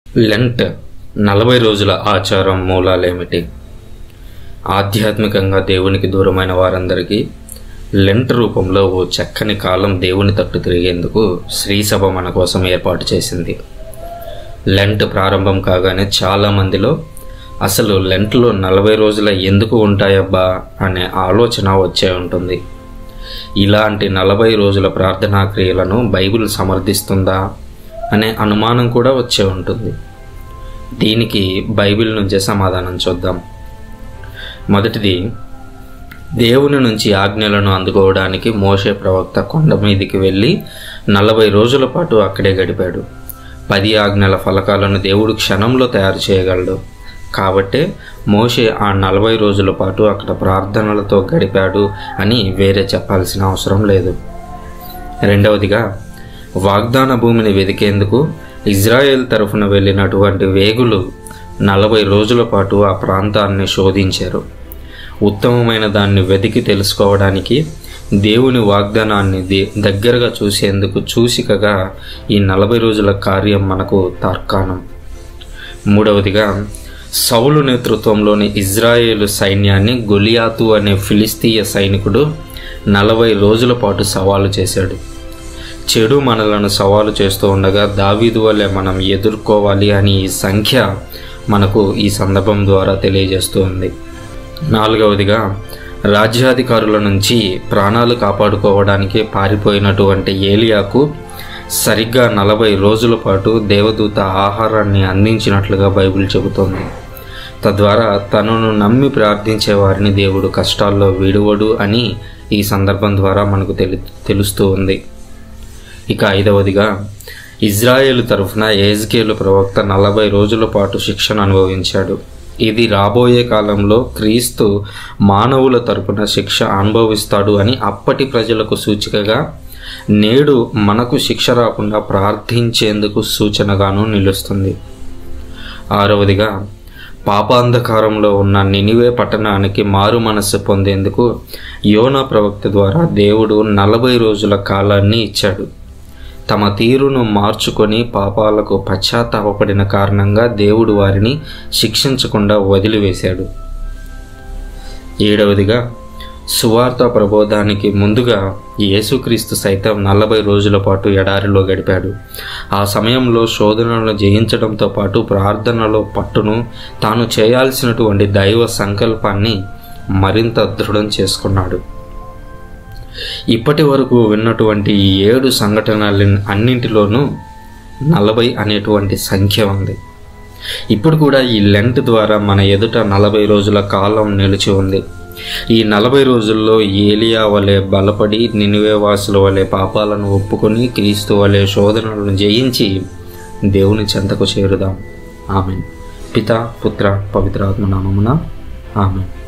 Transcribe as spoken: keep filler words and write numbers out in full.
Lent నలభై రోజుల ఆచారం మూలాలేమిటి? ఆధ్యాత్మికంగా దేవునికి దూరమైన వారందరికీ లెంట్ రూపంలో ఓ చక్కని కాలం దేవుని తట్టు తిరిగేందుకు శ్రీసభ మన కోసం ఏర్పాటు చేసింది. లెంట్ ప్రారంభం కాగానే చాలామందిలో అసలు లెంట్లో నలభై రోజుల ఎందుకు ఉంటాయబ్బా అనే ఆలోచన వచ్చే ఉంటుంది. ఇలాంటి నలభై రోజుల ప్రార్థనా క్రియలను బైబిల్ సమర్థిస్తుందా అనే అనుమానం కూడా వచ్చే ఉంటుంది. దీనికి బైబిల్ నుంచే సమాధానం చూద్దాం. మొదటిది, దేవుని నుంచి ఆజ్ఞలను అందుకోవడానికి మోషే ప్రవక్త కొండ మీదికి వెళ్ళి నలభై రోజుల పాటు అక్కడే గడిపాడు. పది ఆజ్ఞల ఫలకాలను దేవుడు క్షణంలో తయారు చేయగలడు. కాబట్టే మోషే ఆ నలభై రోజుల పాటు అక్కడ ప్రార్థనలతో గడిపాడు అని వేరే చెప్పాల్సిన అవసరం లేదు. రెండవదిగా, వాగ్దాన భూమిని వెదికేందుకు ఇజ్రాయెల్ తరఫున వెళ్ళినటువంటి వేగులు నలభై రోజుల పాటు ఆ ప్రాంతాన్ని శోధించారు. ఉత్తమమైన దాన్ని వెతికి తెలుసుకోవడానికి, దేవుని వాగ్దానాన్ని దగ్గరగా చూసేందుకు చూసికగా ఈ నలభై రోజుల కార్యం మనకు తార్కాణం. మూడవదిగా, సౌలు నేతృత్వంలోని ఇజ్రాయేలు సైన్యాన్ని గొలియాతు అనే ఫిలిస్తీయ సైనికుడు నలభై రోజుల పాటు సవాలు చేశాడు. చెడు మనలను సవాలు చేస్తూ ఉండగా దావీదు వలె మనం ఎదుర్కోవాలి అని ఈ సంఖ్య మనకు ఈ సందర్భం ద్వారా తెలియజేస్తూ ఉంది. నాలుగవదిగా, రాజ్యాధికారుల నుంచి ప్రాణాలు కాపాడుకోవడానికి పారిపోయినటువంటి ఏలియాకు సరిగ్గా నలభై రోజుల పాటు దేవదూత ఆహారాన్ని అందించినట్లుగా బైబిల్ చెబుతోంది. తద్వారా తనను నమ్మి ప్రార్థించే వారిని దేవుడు కష్టాల్లో విడువడు అని ఈ సందర్భం ద్వారా మనకు తెలి తెలుస్తూ ఉంది. ఇక ఐదవదిగా, ఇజ్రాయేలు తరఫున యెహెజ్కేలు ప్రవక్త నలభై రోజుల పాటు శిక్షణ అనుభవించాడు. ఇది రాబోయే కాలంలో క్రీస్తు మానవుల తరపున శిక్ష అనుభవిస్తాడు అని అప్పటి ప్రజలకు సూచికగా, నేడు మనకు శిక్ష రాకుండా ప్రార్థించేందుకు సూచనగాను నిలుస్తుంది. ఆరవదిగా, పాపాంధకారంలో ఉన్న నినివే పట్టణానికి మారు మనస్సు పొందేందుకు యోనా ప్రవక్త ద్వారా దేవుడు నలభై రోజుల కాలాన్ని ఇచ్చాడు. తమ తీరును మార్చుకొని పాపాలకు పశ్చాత్తాపపడిన కారణంగా దేవుడు వారిని శిక్షించకుండా వదిలివేశాడు. ఏడవదిగా, సువార్త ప్రబోధానికి ముందుగా యేసుక్రీస్తు సైతం నలభై రోజుల పాటు ఎడారిలో గడిపాడు. ఆ సమయంలో శోధనలను జయించడంతో పాటు ప్రార్థనలో పట్టును, తాను చేయాల్సినటువంటి దైవ సంకల్పాన్ని మరింత దృఢం చేసుకున్నాడు. ఇప్పటి వరకు విన్నటువంటి ఈ ఏడు సంఘటనల అన్నింటిలోనూ నలభై అనేటువంటి సంఖ్య ఉంది. ఇప్పుడు కూడా ఈ లెంట్ ద్వారా మన ఎదుట నలభై రోజుల కాలం నిలిచి ఉంది. ఈ నలభై రోజుల్లో ఏలియా వలె బలపడి నినివే వాసుల వలె పాపాలను ఒప్పుకొని క్రీస్తు వలె శోధనలను జయించి దేవుని చెంతకు చేరుదాం. ఆమెన్. పితా, పుత్ర, పవిత్రాత్మ నామమున ఆమెన్.